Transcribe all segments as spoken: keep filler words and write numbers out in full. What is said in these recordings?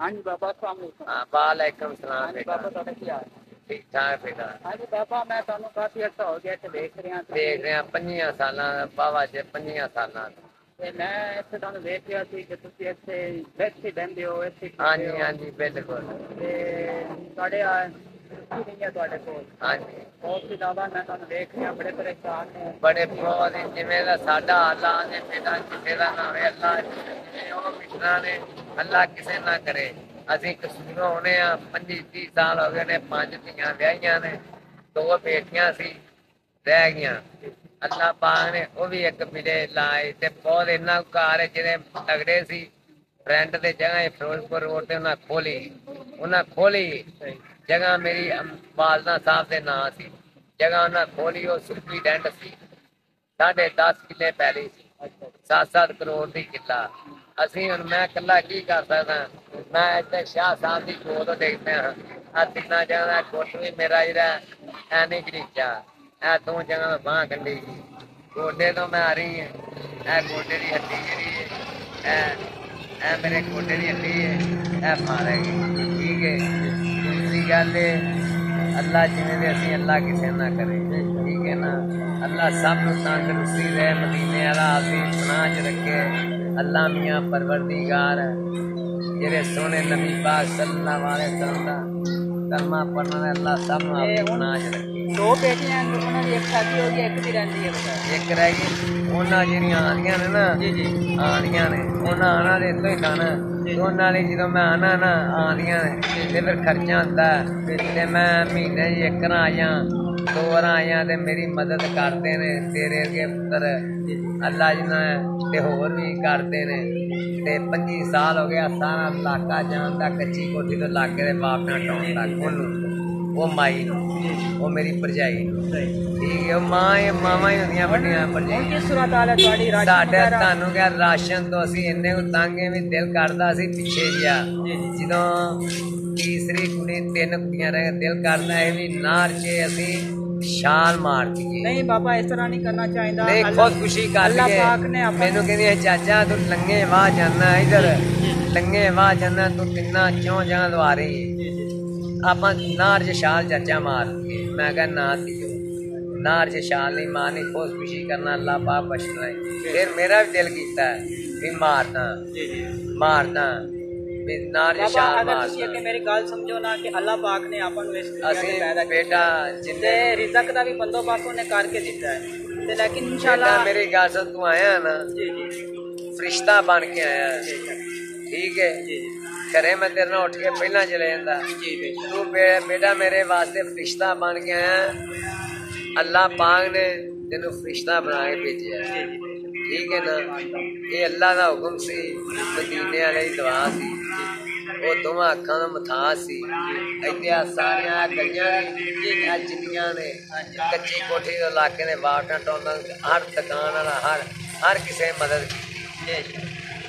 हाँ जी बाबा अस्सलाम वालेकुम। हाँ वालेकुम सलाम हाँ जी बेटा। बाबा ਤੁਹਾਡਾ ਕੀ ਹਾਲ ਹੈ? ठीक ठाक बेटा। हाँ जी बाबा मैं ਤੁਹਾਨੂੰ ਕਾਫੀ ਅਰਸਾ ਹੋ ਗਿਆ ਇੱਥੇ ਵੇਖ ਰਿਹਾ ਸੀ देख रहे हैं पंजियां साल बाबा जी पंजियां साल। ਤੇ ਮੈਂ ਇੱਥੇ ਤੁਹਾਨੂੰ ਵੇਖ ਰਿਹਾ ਸੀ ਕਿ ਤੁਸੀਂ ਇੱਥੇ ਬੈਠੇ ਬਹਿੰਦੇ ਹੋ ਇੱਥੇ हाँ ਖਾਂਦੇ जी ਹੋ हाँ जी बिल्कुल। ਤੇ ਤੁਹਾਡੇ ਆ ਕੁਛ ਨਹੀਂ ਹੈ ਤੁਹਾਡੇ ਕੋਲ हाँ जी ਬਹੁਤ ਹੀ ਜ਼ਿਆਦਾ ਮੈਂ ਤੁਹਾਨੂੰ ਵੇਖ ਰਿਹਾ ਬੜੇ ਪਰੇਸ਼ਾਨ ਨੇ बड़े बहुत ही जिमें दा साडा अल्लाह ने बेटा किसे दा ना होवे अल्लाह जिमें ओ मित्रा ने अल्लाह किसे ना करे। ਅਸੀਂ ਕਸੂਰੋਂ ਹੋਣੇ ਆ ਪੰਜੀ तीस ਸਾਲ ਹੋ ਗਏ ਨੇ ਪੰਜ ਧੀਆਂ ਵਿਆਹੀਆਂ ਨੇ ਦੋ ਬੇਟੀਆਂ ਸੀ ਰਹਿ ਗਈਆਂ। ਅੱਲਾਹ ਪਾਕ ਨੇ ਉਹ ਵੀ ਇੱਕ ਮਿਲੇ ਲਾਏ ਤੇ ਬਹੁਤ ਇੰਨਾ ਘਰ ਜਿਹੜੇ ਤਗੜੇ ਸੀ ਫਰੈਂਡ ਦੇ ਜਗ੍ਹਾ ਫਿਰੋਜ਼ਪੁਰ ਰੋਡ ਤੇ ਉਹਨਾਂ ਖੋਲੀ ਉਹਨਾਂ ਖੋਲੀ ਜਗ੍ਹਾ ਮੇਰੀ ਵਾਲਦਾ ਸਾਹਿਬ ਦੇ ਨਾਂ ਸੀ ਜਗ੍ਹਾ ਉਹਨਾਂ ਖੋਲੀ ਉਹ ਸੁਪਰੀਡੈਂਟ ਸੀ साढ़े दस किले पैली सात सात करोड़ की किला असी हम मैं कला की कर सकदा मैं इतने शाह साहब की गोद देखते हाँ आ तीना जगह गुट भी मेरा जरा है नहीं गरीचा है दो जगह बांह कंडी गोडे तो मैं आ रही है ए गोडे की हड्डी जी है ए मेरे गोडे की हड्डी है ए मारेगी ठीक है। दूसरी गल अल्लाह जिमें असी अल्लाह किसी ना करे ठीक है ना। अल्लाह सब तंदरुस्ती दे मदीने वाला आसी पनाह च रखे अल्लाह मियां परवरदिगार जेरे सोने नबी पाक सल्लल्लाहु अलैहि वसल्लम दा कलमा पढ़ने अल्लाह सब नूं अपनी पनाह च रखे। दो बेटियां ਉਹਨਾਂ ਦੀ ਇੱਕ ਸ਼ਾਦੀ ਹੋ ਗਈ ਇੱਕ ਦੀ ਰਹਿੰਦੀ ਹੈ एक रह गई ਉਹਨਾਂ ਜਿਹੜੀਆਂ ਆਣੀਆਂ ਨੇ ਨਾ ਜੀ ਜੀ ਆਣੀਆਂ ਨੇ ਉਹਨਾਂ ਆਣਾ ਦੇ ਤੋਂ ਹੀ ਖਾਣਾ ਦੋਨਾਂ ਲਈ ਜਦੋਂ ਮੈਂ ਆਣਾ ਨਾ ਆਣੀਆਂ ਨੇ ਤੇ ਫਿਰ ਖਰਚਾ ਹੁੰਦਾ ਤੇ ਮੈਂ ਮਹੀਨੇ ਚ ਇੱਕ ਨਾ ਆਇਆ ਦੋ ਵਾਰ ਆਇਆ ਤੇ ਮੇਰੀ ਮਦਦ ਕਰਦੇ ਨੇ ਤੇਰੇ ਅੱਗੇ ਪੁੱਤਰ ਅੱਲਾ ਜੀ ਨੇ ਤੇ ਹੋਰ ਵੀ ਕਰਦੇ ਨੇ ਤੇ ਪੰਜੀ ਸਾਲ ਹੋ ਗਿਆ ਸਾਰਾ ਇਲਾਕਾ ਜਾਣਦਾ ਕੱਚੀ ਕੋਠੀ ਤੋਂ ਲਾਗੇ ਦੇ ਬਾਪ ਨਾਲ ਟਾਉਣ ਤੱਕ ਉਹਨੂੰ ਉਹ ਮਾਈ ਨੂੰ ਉਹ ਮੇਰੀ ਭਰਜਾਈ ਨੂੰ ਠੀਕ ਹੈ। ਉਹ ਮਾਂ ਇਹ ਮਾਵਾਂ ਹੀ ਹੁੰਦੀਆਂ ਵੱਡੀਆਂ ਭਰਜਾਈਆਂ। ਕਿਸ ਸੂਰਤ ਹਾਲ ਹੈ ਤੁਹਾਡੀ ਸਾਡੇ ਤੁਹਾਨੂੰ ਕਿਹਾ ਰਾਸ਼ਨ ਤੋਂ ਅਸੀਂ ਇੰਨੇ ਕੁ ਤੰਗੇ ਵੀ ਦਿਲ ਕਰਦਾ ਸੀ ਪਿੱਛੇ ਜਿਹਾ ਜਦੋਂ ਤੀਸਰੀ ਕੁੜੀ ਤਿੰਨ ਕੁੜੀਆਂ ਰਹਿ ਦਿਲ ਕਰਦਾ ਇਹ ਵੀ ਨਾਰ ਚ ਅਸੀਂ ਛਾਲ ਮਾਰ ਦਈਏ। ਨਹੀਂ ਬਾਬਾ ਇਸ ਤਰ੍ਹਾਂ ਨਹੀਂ ਕਰਨਾ ਚਾਹੀਦਾ ਨਹੀਂ ਖੁਦਕੁਸ਼ੀ ਕਰ ਲਈਏ। ਮੈਨੂੰ ਕਹਿੰਦੀ ਚਾਚਾ ਤੂੰ ਲੰਗੇ ਵਾਹ ਜਾਣਾ ਇਧਰ ਲੰਗੇ ਵਾਹ ਜਾਣਾ ਤੂੰ ਕਿੰਨਾ ਕਿਉਂ ਜਾਂ ਲਵਾ ਰਹੀ ਆਪਾਂ ਨਾਰ ਚ ਛਾਲ ਚਾਚਾ ਮਾਰ ਦਈਏ। ਮੈਂ ਕਿਹਾ ਨਾ ਦਿਓ नार से शाल नहीं मारनी खुदकुशी करना अल्लाह पाक बचना है। फिर मेरा भी दिल कीता है भी मारना मारना भी नार से शाल मारना। मेरी गल समझो ना कि अल्लाह पाक ने अपन ਨੂੰ ਇਸ ਦੁਨੀਆ ਤੇ ਪੈਦਾ बेटा जिंदे रिज़्क ਦਾ ਵੀ ਬੰਦੋਬਸਤ ਉਹਨੇ ਕਰਕੇ ਦਿੱਤਾ है ਤੇ लेकिन इंशाल्लाह मेरी गल सुन तू आया ना जी जी फरिश्ता बन के आया ठीक है घरे मैं तेरे नाल उठ के पहला चले जांदा तू बेटा मेरे वास्ते फरिश्ता बन के आया अल्लाह पाक ने तेन फरिश्ता बना के भेजा ठीक है ना। ये अल्लाह का हुक्म सी मदीने वाले की दुआ सी वो दोवां अखां दा मथा सी इत्थे सारियां गलियां जिन्नियां ने कच्ची कोठी दे इलाके ने बाटां टोंदा हर दुकान वाला हर हर किसी मदद की।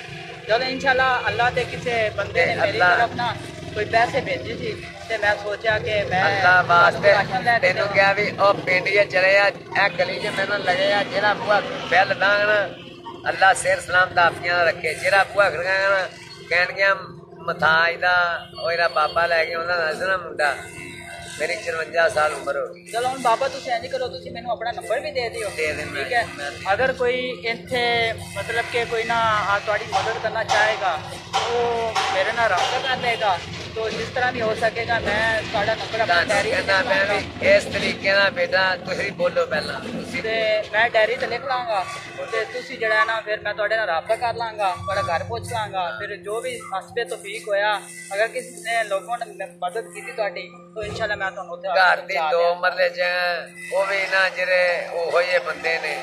चलो इंशाल्लाह अल्लाह ते किसी बंदे ने मेरी तरफ ना कोई पैसे भेजे सी ते मैं सोचा कि मैं अल्लाह वास्ते तेनू क्या भी ओ पिंड च चले आ ए गली च मैनू लगे आ जेड़ा बुआ बैल दांग ना अल्लाह सिर सलाम दाफियां रखे जेड़ा बुआ खड़काएगा ना कहन गया मथाई दा ओरा बाबा लैके उन्हां दा दसना मुंडा मेरी चरवंजा साल उम्र हो गई। चलो हम बाबा तुम इंज करो तुम मैनू अपना नंबर भी दे दियो दे दे ठीक है। अगर कोई इत्थे मतलब कि कोई ना थोड़ी मदद करना चाहेगा तो मेरे ना रब्ता कर लेगा तो जिस तरह भी हो सकेगा मैं थोड़ा नंबर अपना डायरी मैं भी इस तरीके ना बेटा तुसी बोलो पहला ते मैं डायरी ते लिख लांगा ते तुसी जड़ा ना फिर मैं थोड़े नाल रब्ता कर लांगा थोड़ा घर पहुँच लांगा फिर जो भी हसबे तौफीक होया अगर किसी ने लोगों ने मदद की थोड़ी तो इंशाल्लाह मैं तुहानू उत्थे घर दी दो मरले च वो भी ना जेरे ओहो जे बंदे ने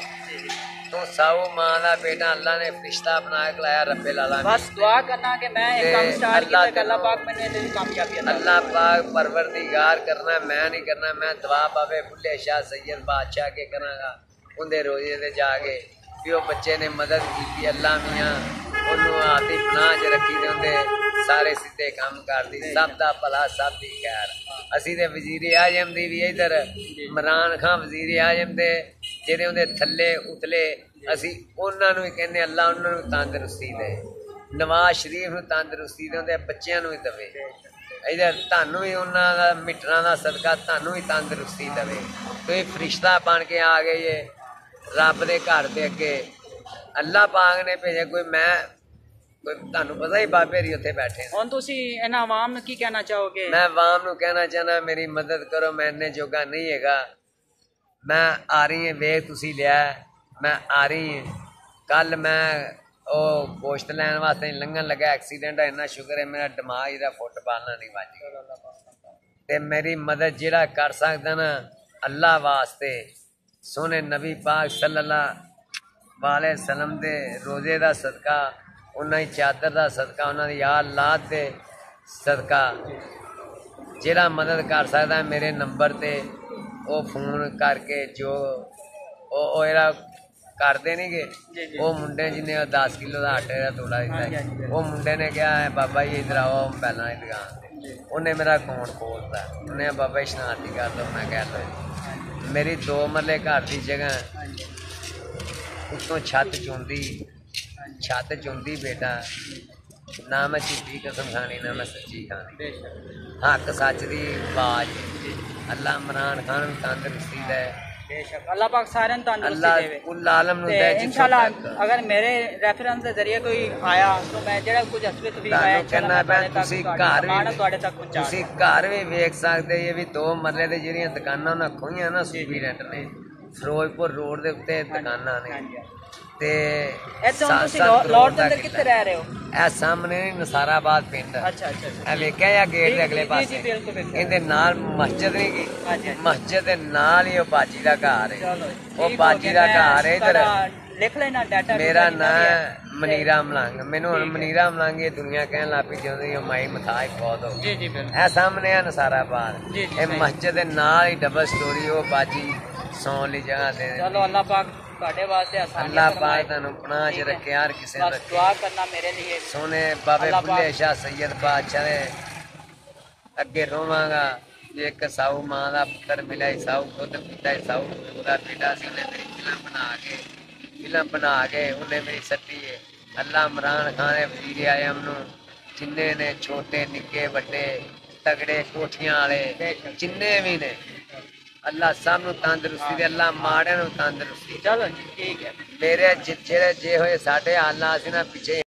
तू साऊ मां दा बेटा अल्लाह ने फरिश्ता बना के लाया रब्बे लाला बस दुआ करना कि मैं एक काम स्टार्ट किया कि अल्लाह पाक मैंने तेरी कामयाबी अता अल्लाह पाक परवरदिगार करना मैं नहीं करना मैं दुआ बाबे बुल्ले शाह सैयद बादशाह के करांगा उनके रोजे ते जाके भी वो बच्चे ने मदद की अल्लाह मियां उन्होंने आती पनाह च रखी दे उनके सारे सीधे काम करती सब का भला सब की खैर असी ते वजीर आजम दी भी इधर इमरान खान वजीर आजम दे जेडे उनके थले उतले असी उन्होंने भी कहने अल्लाह उन्होंने तंदरुस्ती दे ਨਵਾਜ਼ ਸ਼ਰੀਫ ਨੂੰ ਤੰਦਰੁਸਤੀ ਦੇ ਉਹਦੇ ਬੱਚਿਆਂ ਨੂੰ ਵੀ ਦੇਵੇ। ਇਧਰ ਤੁਹਾਨੂੰ ਵੀ ਉਹਨਾਂ ਦਾ ਮਿੱਠਰਾਂ ਦਾ ਸਦਕਾ ਤੁਹਾਨੂੰ ਵੀ ਤੰਦਰੁਸਤੀ ਦੇਵੇ। ਤੁਸੀਂ ਫਰਿਸ਼ਤਾ ਬਣ ਕੇ ਆ ਗਏ ਜੇ ਰੱਬ ਦੇ ਘਰ ਦੇ ਅੱਗੇ। ਅੱਲਾਹ ਪਾਕ ਨੇ ਭੇਜਿਆ ਕੋਈ ਮੈਂ ਕੋਈ ਤੁਹਾਨੂੰ ਪਤਾ ਹੀ ਬਾਬੇ ਰੀ ਉੱਥੇ ਬੈਠੇ। ਹੁਣ ਤੁਸੀਂ ਇਹਨਾਂ ਆਵਾਮ ਨੂੰ ਕੀ ਕਹਿਣਾ ਚਾਹੋਗੇ? ਮੈਂ ਆਵਾਮ ਨੂੰ ਕਹਿਣਾ ਚਾਹੁੰਦਾ ਮੇਰੀ ਮਦਦ ਕਰੋ, ਮੈਂ ਇੰਨੇ ਜੋਗਾ ਨਹੀਂ ਹੈਗਾ। ਮੈਂ ਆ ਰਹੀ ਹਾਂ ਵੇਖ ਤੁਸੀਂ ਲਿਆ ਮੈਂ ਆ ਰਹੀ ਹਾਂ। ਕੱਲ ਮੈਂ ਉਹ ਗੋਸ਼ਤ ਲੈਣ ਵਾਸਤੇ ਲੰਘਣ ਲੱਗਾ ਐਕਸੀਡੈਂਟ ਹੈ। ਇੰਨਾ ਸ਼ੁਕਰ ਹੈ ਮੇਰਾ ਦਿਮਾਗ ਇਹਦਾ ਫੁੱਟਬਾਲ ਨਾਲ ਨਹੀਂ ਵੱਜ ਗਿਆ। ਤੇ ਮੇਰੀ ਮਦਦ ਜਿਹੜਾ ਕਰ ਸਕਦਾ ਨਾ ਅੱਲਾਹ ਵਾਸਤੇ ਸੋਹਣੇ ਨਬੀ ਪਾਕ ਸੱਲੱਲਾਹੁ ਅਲੈहि ਵਸੱਲਮ ਦੇ ਰੋਜ਼ੇ ਦਾ ਸਦਕਾ, ਉਹਨਾਂ ਦੀ ਚਾਦਰ ਦਾ ਸਦਕਾ, ਉਹਨਾਂ ਦੀ ਯਾਦ ਲਾਤ ਦੇ ਸਦਕਾ ਜਿਹੜਾ ਮਦਦ ਕਰ ਸਕਦਾ ਮੇਰੇ ਨੰਬਰ 'ਤੇ ਉਹ ਫੋਨ ਕਰਕੇ ਜੋ ਉਹ ਉਹ ਜਿਹੜਾ ਕਰਦੇ ਨਹੀਂਗੇ ਉਹ ਮੁੰਡੇ ਜਿਹਨੇ ਦਸ ਕਿਲੋ ਦਾ ਆਟੇ ਦਾ ਤੋੜਾ ਦਿੱਤਾ, ਉਹ ਮੁੰਡੇ ਨੇ ਕਿਹਾ ਬਾਬਾ ਜੀ ਇੱਧਰ ਆਓ ਪਹਿਲਾਂ ਦੀ ਦੁਕਾਨ 'ਤੇ। ਉਹਨੇ ਮੇਰਾ ਅਕਾਊਂਟ ਖੋਲ੍ਹਤਾ। ਉਹਨੇ ਬਾਬਾ ਜੀ ਸ਼ਨਾਖਤੀ ਕਰ ਦਿਓ। ਮੈਂ ਕਹਿ ਲਓ ਮੇਰੀ ਦੋ ਮਰਲੇ ਘਰ ਦੀ ਜਗ੍ਹਾ ਉੱਤੋਂ ਛੱਤ ਚੁੰਦੀ ਛੱਤ ਚੁੰਦੀ ਬੇਟਾ। ਨਾ ਮੈਂ ਝੂਠੀ ਕਸਮ ਖਾਣੀ ਨਾ ਮੈਂ ਸੱਚੀ ਖਾਣੀ। ਹੱਕ ਸੱਚ ਦੀ ਆਵਾਜ਼। ਅੱਲਾ ਇਮਰਾਨ ਖਾਨ ਨੂੰ ਤੰਦਰੁਸਤੀ ਦੇ। बेशक अल्लाह पाक सारे अल्लाह कुल आलम नु दे। इंशाल्लाह अगर मेरे रेफरेंस के जरिए कोई आया तो मैं जेड़ा कुछ हसबे तफीक आया कहना मैं तुसी घर भी ਤੁਹਾਡੇ ਤੱਕ ਪਹੁੰਚਾ तुसी घर भी वेख सकदे। ये भी दो मरले दे ਜਿਹੜੀਆਂ ਦੁਕਾਨਾਂ ਉਹਨਾਂ ਖੋਈਆਂ ਨਾ ਸਟੂਡੈਂਟ ਨੇ ਫਿਰੋਜ਼ਪੁਰ ਰੋਡ ਦੇ ਉੱਤੇ ਦੁਕਾਨਾਂ ਨੇ। ਤੇ ਇੱਥੇ ਹੁਣ ਤੁਸੀਂ ਲਾਹੌਰ ਦੇ ਅੰਦਰ ਕਿੱਥੇ ਰਹਿ ਰਹੇ ਹੋ? ਇਹ ਸਾਹਮਣੇ ਨਸਾਰਾਬਾਦ ਪਿੰਡ। ਅੱਛਾ ਅੱਛਾ ਇਹ ਵੇਖਿਆ ਜਾਂ ਗੇਟ ਦੇ ਅਗਲੇ ਪਾਸੇ ਇਹਦੇ ਨਾਲ ਮਸਜਿਦ ਨਹੀਂ ਗਈ। ਮਸਜਿਦ ਦੇ ਨਾਲ ਹੀ ਉਹ ਬਾਜੀ ਦਾ ਘਰ ਹੈ। ਉਹ ਬਾਜੀ ਦਾ ਘਰ ਹੈ। ਇਧਰ ਲਿਖ ਲੈਣਾ ਡਾਟਾ। ਮੇਰਾ ਨਾਂ ਮਨੀਰਾ ਮਲੰਗ। ਮੈਨੂੰ ਹੁਣ ਮਨੀਰਾ ਮਲੰਗ ਇਹ ਦੁਨੀਆ ਕਹਿਣ ਲੱਗ ਪਈ ਜਦੋਂ ਮਾਈ ਮਥਾਜ ਬਹੁਤ ਹੋ ਗਈ। ਇਹ ਸਾਹਮਣੇ ਆ ਨਸਾਰਾਬਾਦ। ਇਹ ਮਸਜਿਦ ਦੇ ਨਾਲ ਹੀ ਡਬਲ ਸਟੋਰੀ ਉਹ ਬਾਜੀ ਸੌਣ ਲਈ ਜਗ੍ਹਾ ਦੇ। ਚਲੋ ਅੱਲਾਹ ਪਾਕ ਤੁਹਾਡੇ ਵਾਸਤੇ ਆਸਾਨੀ ਅੱਲਾਹ ਪਾਕ ਤੁਹਾਨੂੰ ਪਨਾਹ 'ਚ ਰੱਖੇ। ਹਰ ਕਿਸੇ ਨੂੰ ਰੱਖੇ। ਦੁਆ ਕਰਨਾ ਮੇਰੇ ਲਈ ਸੋਹਣੇ ਬਾਬੇ ਬੁੱਲੇ ਸ਼ਾਹ ਸੈयद ਬਾਦਸ਼ਾਹ ਦੇ ਅੱਗੇ ਰੋਵਾਂਗਾ। ਇੱਕ ਸਾਊ ਮਾਂ ਦਾ ਪੁੱਤਰ ਮਿਲਿਆ। ਸਾਊ ਖੁਦ ਪਿਤਾ ਸਾਊ ਦਾ ਬੇਟਾ ਸੀ। ਉਹਨੇ ਮੇਰੀ ਫਿਲਮ ਬਣਾ ਕੇ ਫਿਲਮ ਬਣਾ ਕੇ ਉਹਨੇ ਮੇਰੀ ਸੱਟੀ ਹੈ। ਅੱਲਾਹ ਇਮਰਾਨ ਖਾਨ ਦੇ ਵਜ਼ੀਰ ਆਜ਼ਮ ਨੂੰ ਜਿੰਨੇ ਨੇ ਛੋਟੇ ਨਿੱਕੇ ਵੱਡੇ ਤਗੜੇ ਕੋਠੀਆਂ ਵਾਲੇ ਜਿੰਨੇ ਵੀ ਨੇ ਅੱਲਾਹ ਸਭ ਨੂੰ ਤੰਦਰੁਸਤੀ ਦੇ। ਅੱਲਾਹ ਮਾੜਿਆਂ ਨੂੰ ਤੰਦਰੁਸਤੀ। ਚਲੋ ਠੀਕ ਹੈ। ਮੇਰੇ ਜਿਹੜੇ ਜੇ ਹੋਏ ਸਾਡੇ ਹਾਲਾਤ ਸੀ ਨਾ ਪਿੱਛੇ